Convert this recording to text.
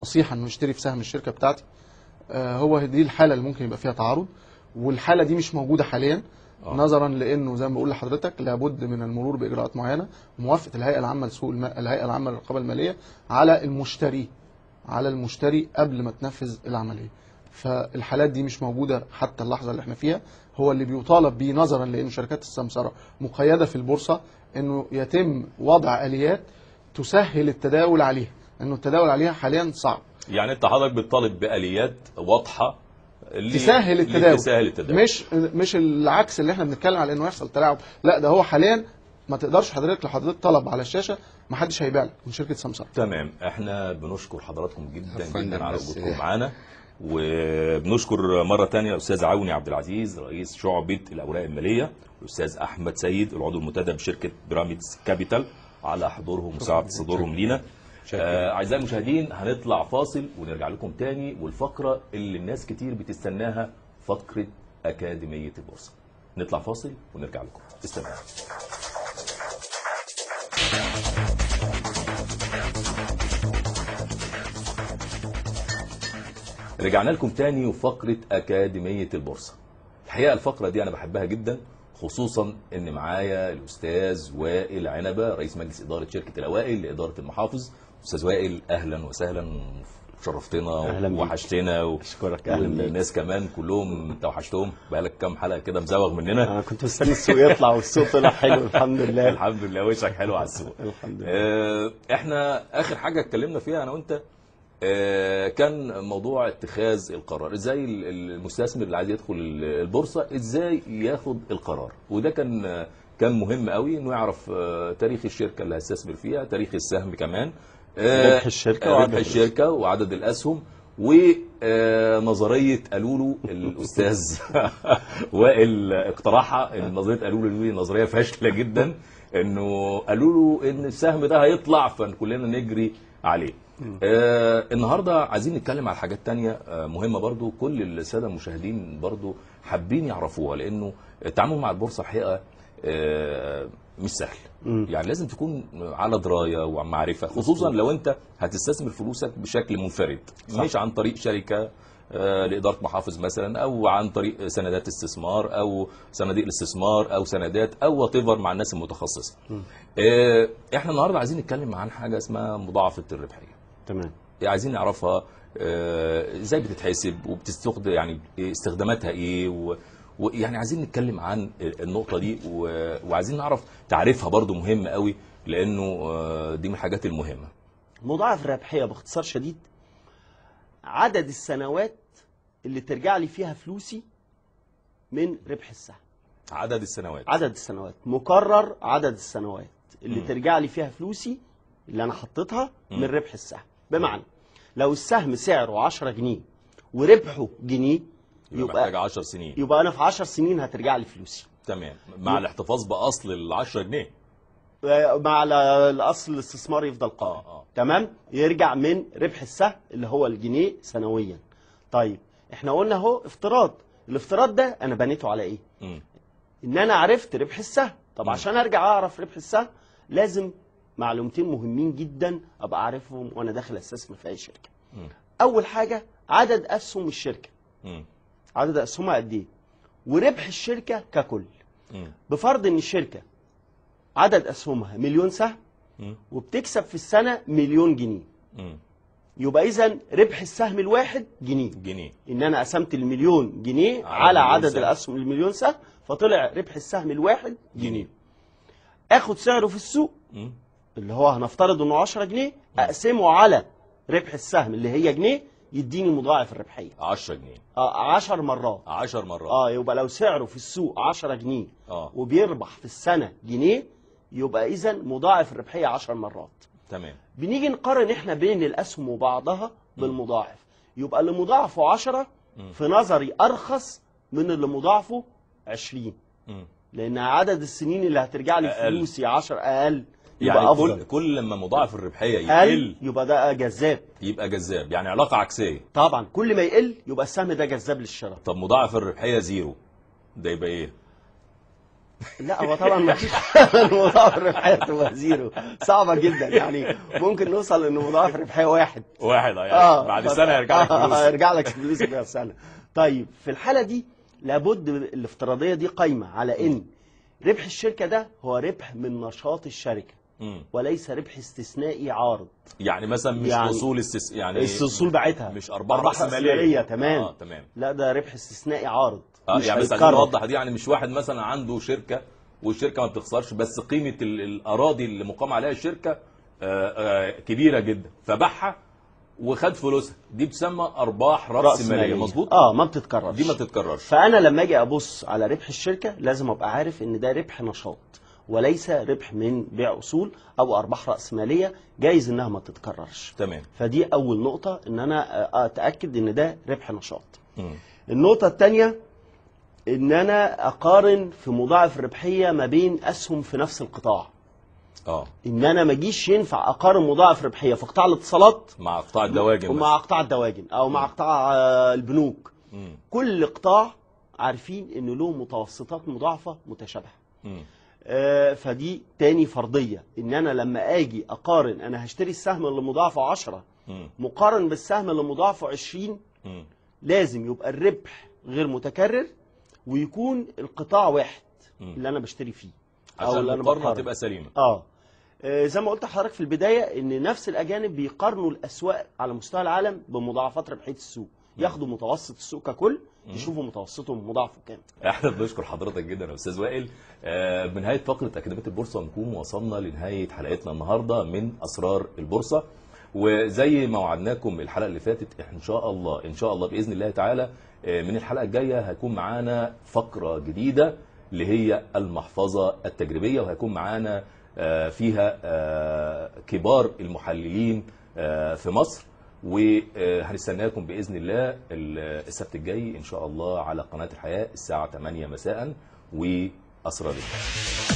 نصيحه انه يشتري في سهم الشركه بتاعتي. هو دي الحاله اللي ممكن يبقى فيها تعارض، والحاله دي مش موجوده حاليا. نظرا لانه زي ما بقول لحضرتك لابد من المرور باجراءات معينه وموافقه الهيئه العامه لسوق الهيئه العامه للرقابه الماليه على المشتري قبل ما تنفذ العمليه. فالحالات دي مش موجوده حتى اللحظه اللي احنا فيها. هو اللي بيطالب بيه نظرا لان شركات السمسره مقيده في البورصه انه يتم وضع اليات تسهل التداول عليها، لانه التداول عليها حاليا صعب. يعني انت حضرتك بتطالب باليات واضحه تسهل التداول، تسهل التداول، مش العكس اللي احنا بنتكلم على انه يحصل تلاعب. لا، ده هو حاليا ما تقدرش حضرتك، لو حضرتك طلب على الشاشه ما حدش هيبيع لك من شركه سمسار. تمام. احنا بنشكر حضراتكم جدا على وجودكم معانا، وبنشكر مره ثانيه الاستاذ عوني عبد العزيز رئيس شعبه الاوراق الماليه، الاستاذ احمد سيد العضو المنتدب بشركه بيراميدز كابيتال على حضورهم وسعه صدورهم لينا. اعزائي المشاهدين، هنطلع فاصل ونرجع لكم تاني، والفقره اللي الناس كتير بتستناها فقره اكاديميه البورصه. نطلع فاصل ونرجع لكم، استنوا. رجعنا لكم تاني وفقره اكاديميه البورصه. الحقيقه الفقره دي انا بحبها جدا، خصوصا ان معايا الاستاذ وائل عنبه رئيس مجلس اداره شركه الاوائل لاداره المحافظ. استاذ وائل، اهلا وسهلا، شرفتنا ووحشتنا اشكرك. والناس كمان كلهم انت وحشتهم، بقالك كام حلقه كده مزوغ مننا. انا كنت مستني السوق يطلع والسوق طلع حلو الحمد لله. الحمد لله، وشك حلو على السوق. الحمد لله. احنا اخر حاجه اتكلمنا فيها انا وانت كان موضوع اتخاذ القرار، ازاي المستثمر اللي عايز يدخل البورصه ازاي ياخد القرار، وده كان مهم قوي انه يعرف تاريخ الشركه اللي هيستثمر فيها، تاريخ السهم كمان، ربح الشركه وعدد الاسهم، ونظريه قالوا له الاستاذ وائل اقترحها. نظريه قالوا له نظريه فاشله جدا، انه قالوا له ان السهم ده هيطلع فكلنا نجري عليه. النهارده عايزين نتكلم على حاجات تانية مهمه برضو، كل الساده المشاهدين برضو حابين يعرفوها، لانه التعامل مع البورصه الحقيقه مش سهل. يعني لازم تكون على درايه ومعرفه، خصوصا لو انت هتستثمر فلوسك بشكل منفرد، مش عن طريق شركه لاداره محافظ مثلا، او عن طريق سندات استثمار او صناديق الاستثمار او سندات او واتيفر مع الناس المتخصصه. احنا النهارده عايزين نتكلم عن حاجه اسمها مضاعفه الربحيه. تمام. عايزين نعرفها ازاي بتتحسب وبتستخدم، يعني استخداماتها ايه، ويعني عايزين نتكلم عن النقطه دي، وعايزين نعرف تعريفها برضو مهم قوي، لانه دي من الحاجات المهمه. مضاعف الربحيه باختصار شديد عدد السنوات اللي ترجع لي فيها فلوسي من ربح السهم. عدد السنوات مكرر عدد السنوات اللي ترجع لي فيها فلوسي اللي انا حطيتها من ربح السهم. بمعنى لو السهم سعره 10 جنيه وربحه جنيه، يبقى محتاج 10 سنين، يبقى انا في 10 سنين هترجع لي فلوسي. تمام، مع الاحتفاظ باصل ال 10 جنيه، مع الاصل الاستثمار يفضل قائم. تمام، يرجع من ربح السهم اللي هو الجنيه سنويا. طيب احنا قلنا اهو افتراض، الافتراض ده انا بنيته على ايه؟ ان انا عرفت ربح السهم. طب عشان ارجع اعرف ربح السهم لازم معلومتين مهمين جدا ابقى عارفهم وانا داخل استثمر في اي شركه. اول حاجه عدد اسهم الشركه. عدد اسهمها قد ايه؟ وربح الشركه ككل. بفرض ان الشركه عدد اسهمها مليون سهم وبتكسب في السنه مليون جنيه، يبقى اذا ربح السهم الواحد جنيه. ان انا قسمت المليون جنيه على عدد الاسهم المليون سهم، فطلع ربح السهم الواحد جنيه. اخد سعره في السوق اللي هو هنفترض انه 10 جنيه، اقسمه على ربح السهم اللي هي جنيه، يديني مضاعف الربحيه 10 جنيه. 10 مرات. 10 مرات. يبقى لو سعره في السوق 10 جنيه وبيربح في السنه جنيه، يبقى اذا مضاعف الربحيه 10 مرات. تمام. بنيجي نقارن احنا بين الاسهم وبعضها بالمضاعف، يبقى اللي مضاعفه 10 في نظري ارخص من اللي مضاعفه 20، لان عدد السنين اللي هترجع لي فلوسي 10 اقل. يعني أفضل. كل لما مضاعف الربحيه يقل يبقى ده جذاب. يبقى جذاب، يعني علاقه عكسيه. طبعا كل ما يقل يبقى السهم ده جذاب للشراء. طب مضاعف الربحيه 0 ده يبقى ايه؟ لا هو طبعا ما فيش مضاعف الربحيه تبقى زيرو، صعبه جدا يعني. ممكن نوصل ان مضاعف الربحيه واحد يعني بعد سنه يرجع لك فلوس. هيرجع لك فلوس في سنه. طيب في الحاله دي لابد الافتراضيه دي قايمه على ان ربح الشركه ده هو ربح من نشاط الشركه وليس ربح استثنائي عارض. يعني مثلا مش يعني اصول يعني الاصول بتاعتها مش ارباح راسماليه. تمام. تمام. لا ده ربح استثنائي عارض مش يعني بس عايزين هيتكرر. نوضح دي، يعني مش واحد مثلا عنده شركه والشركه ما بتخسرش، بس قيمه الاراضي اللي مقام عليها الشركه كبيره جدا فباعها وخد فلوسها، دي بتسمى ارباح راسماليه. مظبوط. ما بتتكررش، دي ما بتتكررش. فانا لما اجي ابص على ربح الشركه لازم ابقى عارف ان ده ربح نشاط وليس ربح من بيع اصول او ارباح راسماليه جايز انها ما تتكررش. تمام. فدي اول نقطه، ان انا اتاكد ان ده ربح نشاط. النقطه الثانيه ان انا اقارن في مضاعف الربحيه ما بين اسهم في نفس القطاع. ان انا ما اجيش ينفع اقارن مضاعف ربحيه في قطاع الاتصالات مع قطاع الدواجن ومع قطاع الدواجن او مع قطاع البنوك. كل قطاع عارفين ان له متوسطات مضاعفه متشابهه. فدي تاني فرضيه، ان انا لما اجي اقارن انا هشتري السهم اللي مضاعفه 10 مقارن بالسهم اللي مضاعفه 20، لازم يبقى الربح غير متكرر ويكون القطاع واحد اللي انا بشتري فيه عشان المقارنه تبقى سليمه. زي ما قلت لحضرتك في البدايه ان نفس الاجانب بيقارنوا الاسواق على مستوى العالم بمضاعفات ربحيه السوق، ياخدوا متوسط السوق ككل يشوفوا متوسطهم مضاعفه كام. احنا بنشكر حضرتك جدا يا استاذ وائل. بنهايه فقره اكاديميه البورصه نكون وصلنا لنهايه حلقتنا النهارده من اسرار البورصه، وزي ما وعدناكم الحلقه اللي فاتت ان شاء الله باذن الله تعالى من الحلقه الجايه هيكون معانا فقره جديده اللي هي المحفظه التجريبيه، وهيكون معانا فيها كبار المحللين في مصر، وهنستناكم باذن الله السبت الجاي ان شاء الله على قناه الحياه الساعه 8 مساء واسرار البورصه.